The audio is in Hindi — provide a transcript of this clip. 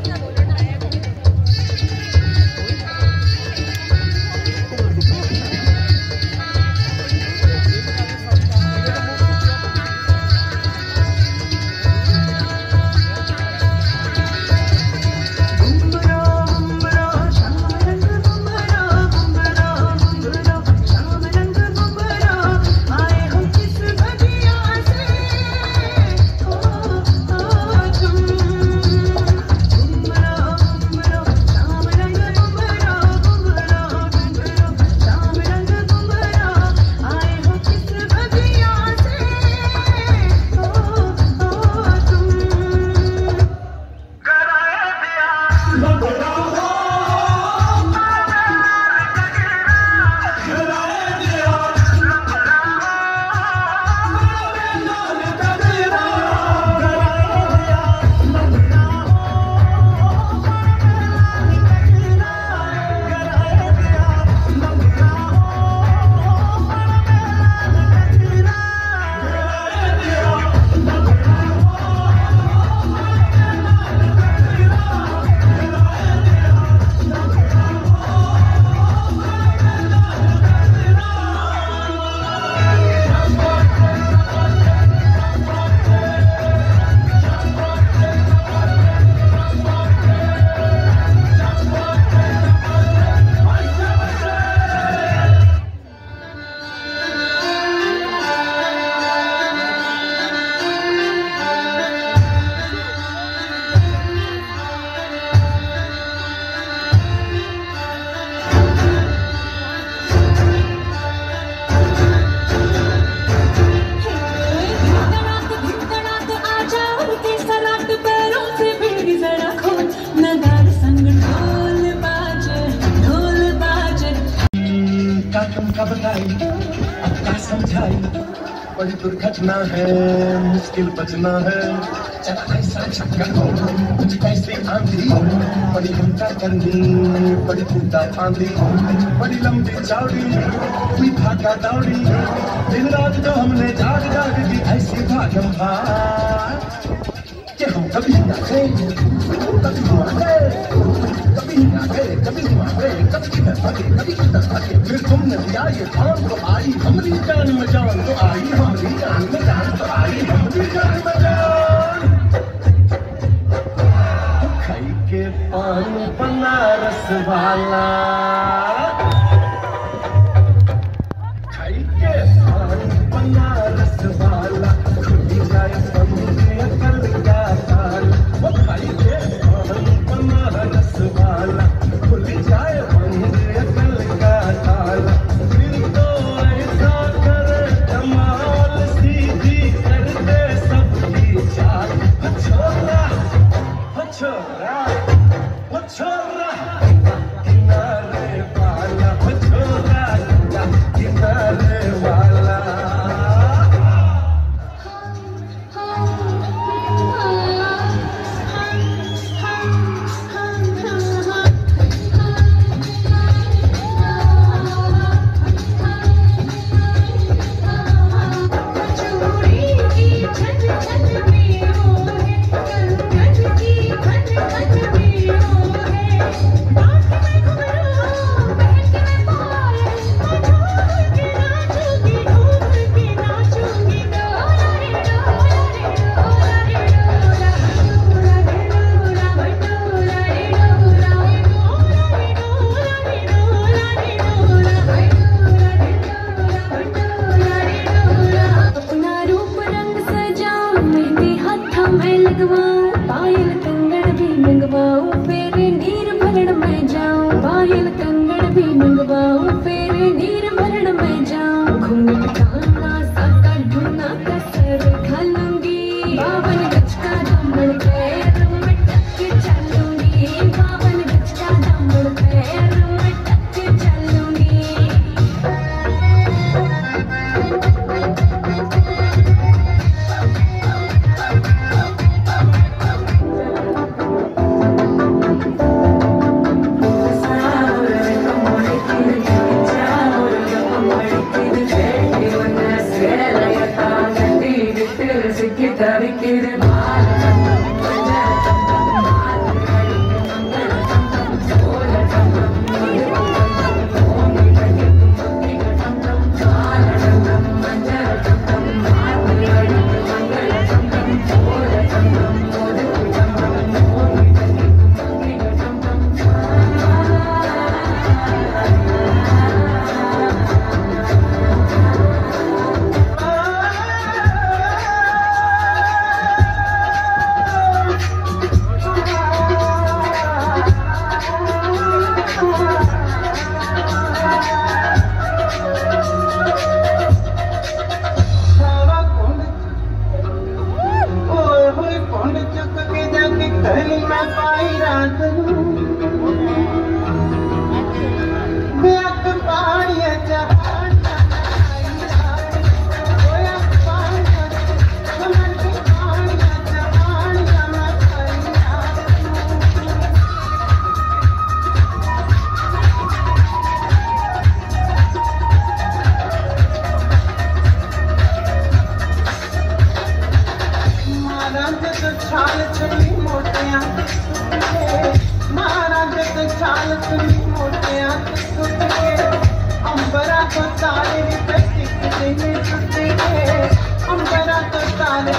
का बताई अब का समझाई, बड़ी दुर्घटना है मुश्किल बचना है। चला ऐसा चक्कर हो कुछ कैसे आंधी, बड़ी हिंसा करनी बड़ी टूटा फांदी, बड़ी लंबी चौड़ी हुई भागा दौड़ी, दिन रात जो हमने जाग जाग की ऐसी भागम भाग कि हम कभी ना गए कभी हुआ गए, कभी ना गए कभी हुआ गए, कभी किधर भागे कभी किधर भागे, फिर तुमने दिया ये जान तो आई हमारी जान में जान तो आई, हमारी जान में जान तो आई हमारी जान में जान। खाई के पान बनारस वाला, खाई के पान बनारस वाला, खुली जाए समझे कल का साल, वो खाई के पान बनारस वाला, खुली जाए समझे कल का साल, फिर तो ऐसा करे कमाल सीधी कर दे सबकी चाल। छोरा छोरा छोरा किनारे वाला, छोरा किनारे वाला। पायल कंगड़ भी मंगवाऊं फिर नीर भरण में जाऊं, पायल कंगड़ भी मंगवाऊं फिर नीर भरण में जाऊं, घूंघट काना साका ढूंढना कसर खालूंगी, 52 गज का दामन पैर में टक के चलूंगी, 52 गज का दामन पैर में टक के चलूंगी। छाल छली मोटियां मारा जत छाल छली मोटियां टूट के अंबरा तो तारे टिक नहीं टूटे अंबरा तो तारे